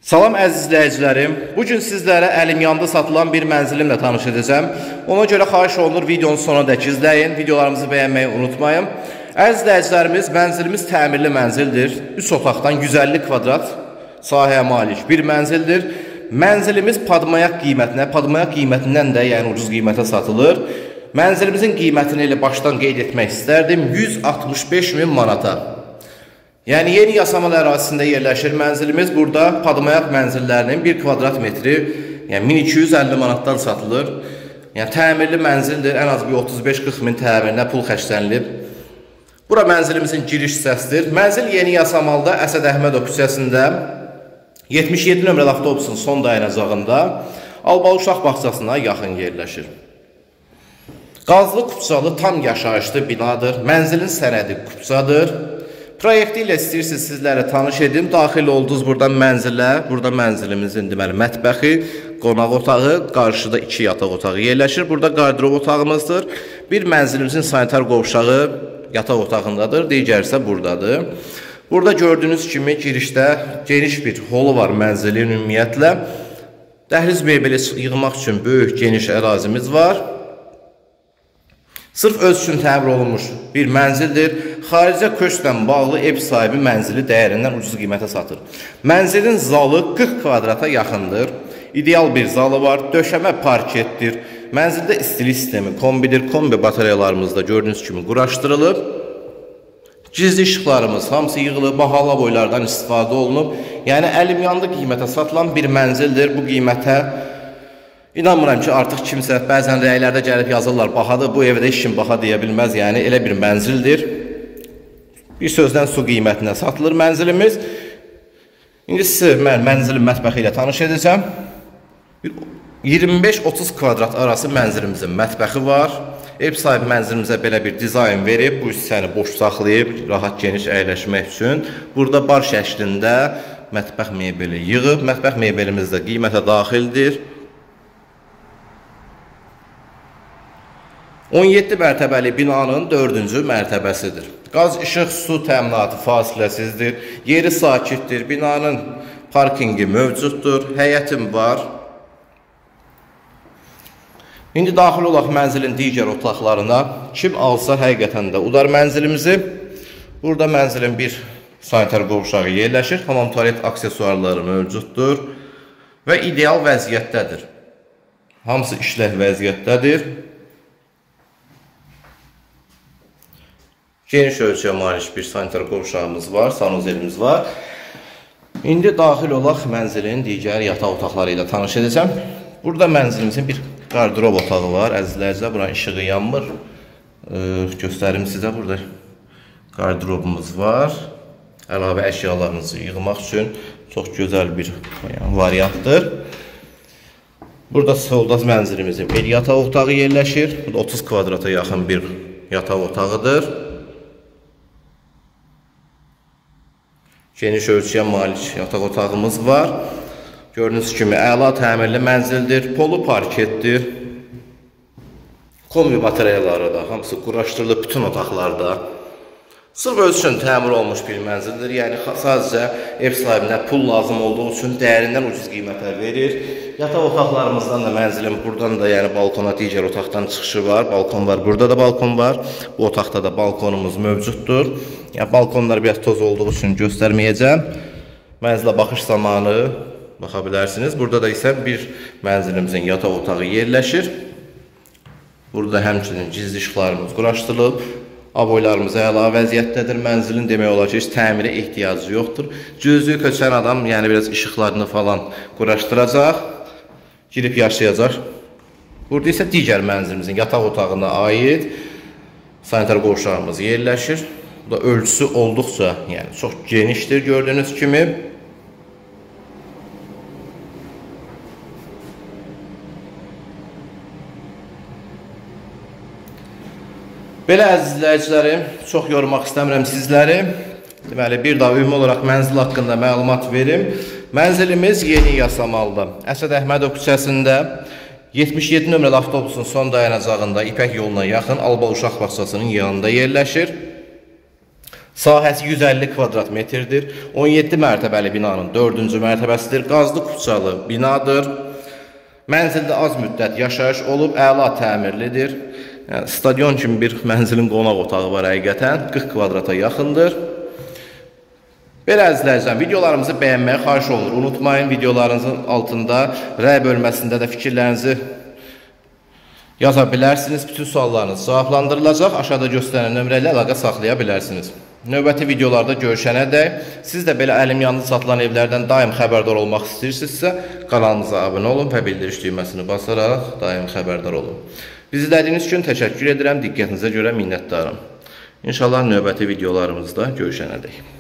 Salam əziz izləyicilərim. Bugün sizlərə əlim yanında satılan bir mənzilimlə tanış edəcəm. Ona görə xahiş olunur videonun sonuna dək izləyin. Videolarımızı bəyənməyi unutmayın. Əziz izləyicilərimiz, mənzilimiz təmirli mənzildir. 3 otaqdan 150 kvadrat sahəyə malik bir mənzildir. Mənzilimiz padmayaq qiymətindən də, yəni ucuz qiymətə satılır. Mənzilimizin qiymətini elə başdan qeyd etmək istərdim. 165.000 manata. Yəni yeni yasamal ərazisində yerləşir mənzilimiz. Burada padmayaq mənzillərinin 1 kvadrat metri, yəni 1250 manatdan satılır. Yəni təmirli mənzildir. Ən az bir 35-40 min təmirinə pul xərclənilib. Bura mənzilimizin giriş hissəsidir. Mənzil yeni yasamalda Əsəd Əhmədov küçəsində 77 nömrəli avtobusun son dayanacağında Albalı uşaq bağçasına yaxın yerləşir. Qazlı kupçalı tam yaşayışlı binadır. Mənzilin sənədi kupçadır. Proyekti ilə istəyirsiniz sizlərə tanış edim. Daxil oldunuz buradan mənzilə. Burada mənzilimizin deməli mətbəxi, qonaq otağı, qarşıda 2 yataq otağı yerləşir. Burada qardirob otağımızdır. Bir mənzilimizin sanitar qovşağı yataq otağındadır. Digəri isə buradadır. Burada gördüyünüz kimi girişdə geniş bir holu var mənzilin ümumiyyətlə. Dəhliz mebeli yığmaq üçün böyük geniş ərazimiz var. Sırf öz üçün təmir olunmuş bir mənzildir. Xaricə köşklə bağlı ev sahibi mənzili dəyərindən ucuz qiymətə satır. Mənzilin zalı 40 kvadrata yaxındır. İdeal bir zalı var. Döşəmə parketdir. Mənzildə istilik sistemi kombidir. Kombi batareyalarımız da gördüyünüz kimi quraşdırılıb. Gizli işıqlarımız hamısı yığılıb. Bahala boylardan istifadə olunub. Yəni əlim yanında qiymətə satılan bir mənzildir. Bu qiymətə İnanmıram ki, artıq kimsə bəzən rəylərdə gəlib yazırlar, bahadır, bu evdə heç kim baha deyə bilməz, yəni elə bir mənzildir. Bir sözdən su qiymətinə satılır mənzilimiz. İndi sizi mən mənzilin mətbəxi ilə tanış edəcəm. 25-30 kvadrat arası mənzilimizin mətbəxi var. Ev sahibi mənzilimizə belə bir dizayn verib, bu hissəni boş saxlayıb, rahat geniş əyləşmək üçün. Burada bar şəklində mətbəx mebeli yığıb, mətbəx mebelimiz də qiymətə daxildir. 17 mərtəbəli binanın 4-cü mərtəbəsidir. Qaz, işıq, su təminatı fasiləsizdir. Yeri sakitdir. Binanın parkingi mövcuddur. Həyətim var. İndi daxil olaq mənzilin digər otaqlarına. Kim alsa həqiqətən də udar mənzilimizi. Burada mənzilin bir sanitar qovşağı yerləşir. Hamam tualet aksesuarları mövcuddur. Və ideal vəziyyətdədir. Hamısı işlək vəziyyətdədir. Geniş ölçüyə malik bir sanitar qovşağımız var, sanuzelimiz var. İndi daxil olaq mənzilin digər yataq otaqları ilə tanış edəcəm. Burada mənzilimizin bir qardirob otağı var. Əzizlərcə, buranın işığı yanmır. Göstərim sizə, burada qardirobumuz var. Əlavə əşyalarınızı yığmaq üçün çox gözəl bir variantdır. Burada solda mənzilimizin bir yataq otağı yerləşir. Burada 30 kvadrata yaxın bir yataq otağıdır. Geniş ölçüyə malik yataq otağımız var. Gördüyünüz kimi əla təmirli mənzildir. Polu parketdir. Kombi batareyaları da hamısı quraşdırılıb bütün otaqlarda. Sırf öz üçün təmir olmuş bir mənzildir. Yəni sadəcə ev sahibinə pul lazım olduğu üçün dəyərindən ucuz qiymətə verir. Yataq otaqlarımızdan da mənzilim buradan da yəni balkona digər otaqdan çıxışı var. Balkon var. Burada da balkon var. Bu otaqda da balkonumuz mövcuddur. Yəni balkonlar biraz toz olduğu üçün göstərməyəcəm. Mənzilə baxış zamanı baxa bilərsiniz. Burada da isə bir mənzilimizin yataq otağı yerləşir. Burada həmçinin gizli işıqlarımız quraşdırılıb. Aboylarımız əla vəziyyətdədir. Mənzilin demək olar ki, heç təmirə ehtiyacı yoxdur. Cüzü köçən adam yəni biraz işıqlarını falan quraşdıracaq. Girib yaşayacaq. Burada isə digər mənzilimizin yataq otağına aid sanitar qovşağımız yerləşir. Bu da ölçüsü olduqca yəni çox genişdir gördüyünüz kimi. Belə əziz izləyicilərim, çox yormaq istəmirəm sizləri. Deməli, bir daha ümumi olaraq mənzil haqqında məlumat verim. Mənzilimiz yeni yasamalda. Əsəd Əhmədov küçəsində 77 nömrəli avtobusun son dayanacağında İpək yoluna yaxın Albalı uşaq bağçasının yanında yerləşir. Sahəsi 150 kvadrat metrdir. 17 mərtəbəli binanın 4-cü mərtəbəsidir. Qazlı kupçalı binadır. Mənzildə az müddət yaşayış olub, əla təmirlidir. Yəni, stadion kimi bir mənzilin qonaq otağı var həqiqətən. 40 kvadrata yaxındır. Belə əzizləyəcəm, videolarımızı bəyənməyə xahiş olur. Unutmayın, videolarınızın altında rəy bölməsində də fikirlərinizi yaza bilərsiniz. Bütün suallarınız cavablandırılacaq. Aşağıda göstərən nömrə ilə əlaqə saxlaya bilərsiniz. Növbəti videolarda görüşənədək siz də belə əlim yanında satılan evlərdən daim xəbərdar olmaq istəyirsinizsə, kanalımıza abunə olun və bildiriş düyməsini basaraq daim xəbərdar olun. Bizi izlədiyiniz üçün təşəkkür edirəm, diqqətinizə görə minnətdarım. İnşallah növbəti videolarımızda görüşənədək.